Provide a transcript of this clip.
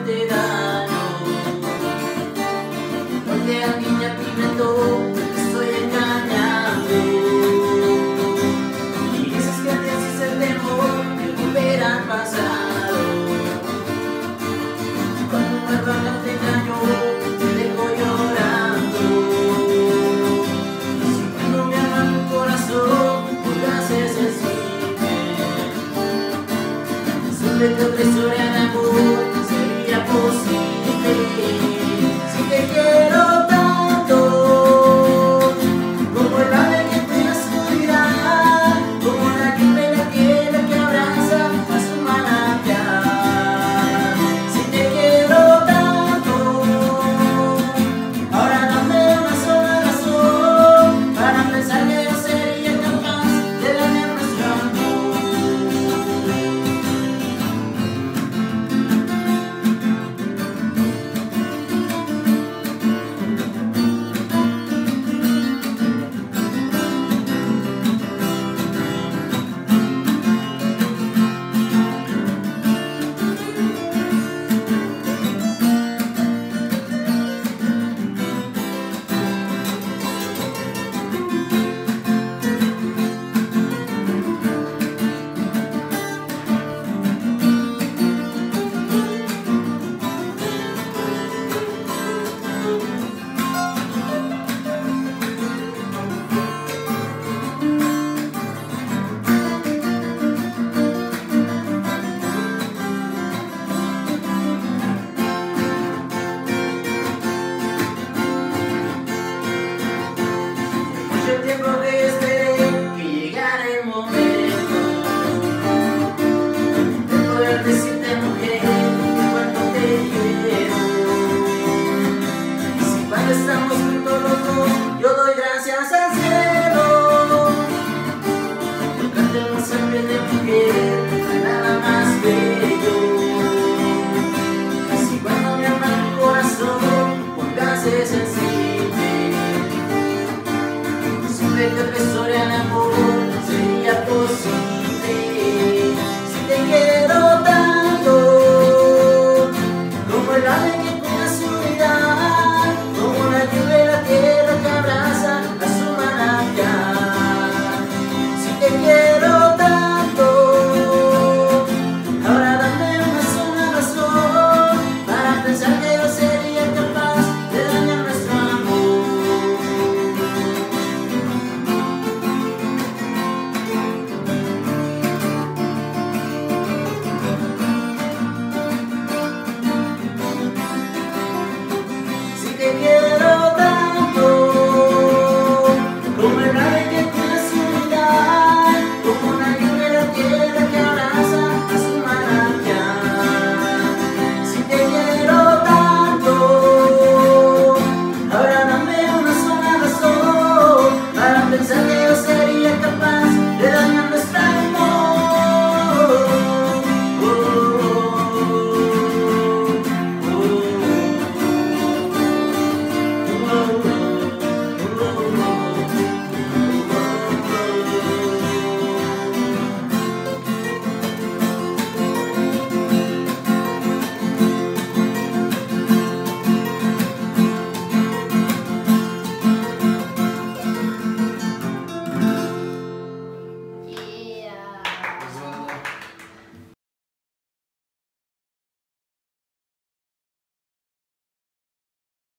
hacerte daño. Porque alguien ya te inventó, te estoy engañando. Y dices que te haces el temor que volverá al pasado. Cuando un error no te engañó, te dejo llorando. Y si cuando me ama tu corazón, volverás sensible. Sobre tu otra historia de amor.